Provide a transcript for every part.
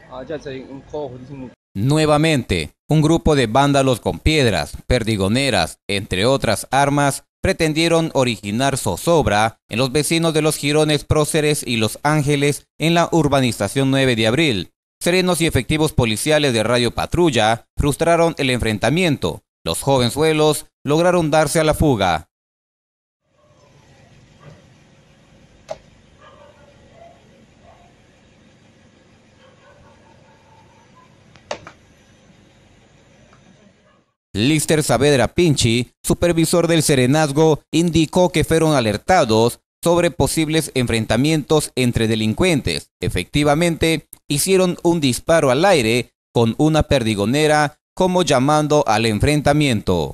Nuevamente, un grupo de vándalos con piedras, perdigoneras, entre otras armas, pretendieron originar zozobra en los vecinos de Los Jirones, Próceres y Los Ángeles en la urbanización 9 de abril. Serenos y efectivos policiales de Radio Patrulla frustraron el enfrentamiento. Los jovenzuelos lograron darse a la fuga. Lister Saavedra Pinchi, supervisor del serenazgo, indicó que fueron alertados sobre posibles enfrentamientos entre delincuentes. Efectivamente, hicieron un disparo al aire con una perdigonera, como llamando al enfrentamiento.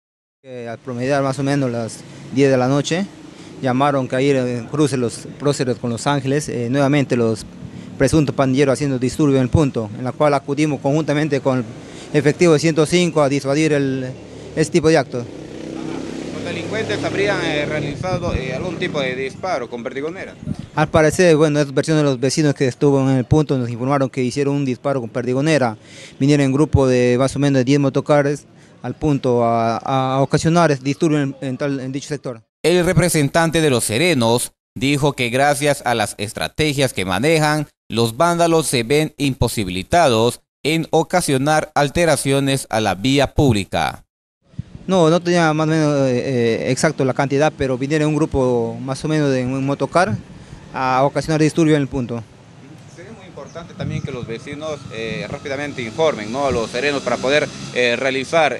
Al promediar más o menos las 10 de la noche, llamaron que ayer cruce los Próceres con Los Ángeles, nuevamente los presuntos pandilleros haciendo disturbio en el punto, en la cual acudimos conjuntamente con efectivo de 105 a disuadir este tipo de actos. ¿Los delincuentes habrían realizado algún tipo de disparo con perdigonera? Al parecer, bueno, es versión de los vecinos que estuvo en el punto, nos informaron que hicieron un disparo con perdigonera, vinieron en grupo de más o menos de 10 motocarros al punto a ocasionar disturbios en dicho sector. El representante de los serenos dijo que gracias a las estrategias que manejan, los vándalos se ven imposibilitados en ocasionar alteraciones a la vía pública. No tenía más o menos exacto la cantidad, pero vinieron un grupo más o menos de un motocar a ocasionar disturbios en el punto. Sería muy importante también que los vecinos rápidamente informen, ¿no?, a los serenos para poder realizar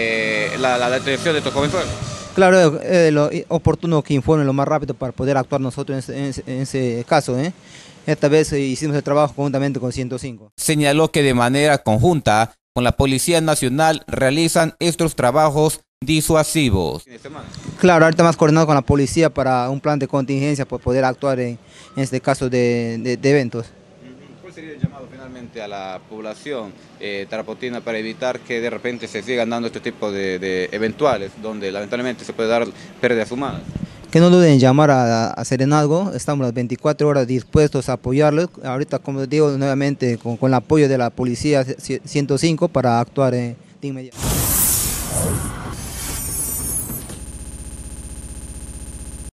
la detención de estos jovenzuelos. Claro, es lo oportuno que informen lo más rápido para poder actuar nosotros en ese caso. Esta vez hicimos el trabajo conjuntamente con 105. Señaló que de manera conjunta con la Policía Nacional realizan estos trabajos disuasivos. Claro, ahorita más coordinado con la policía para un plan de contingencia para poder actuar en este caso de eventos. ¿Cuál sería el llamado finalmente a la población tarapotina para evitar que de repente se sigan dando este tipo de eventuales, donde lamentablemente se puede dar pérdidas humanas? Que no duden en llamar a Serenazgo, estamos las 24 horas dispuestos a apoyarlos. Ahorita, como digo, nuevamente con el apoyo de la Policía 105 para actuar de inmediato.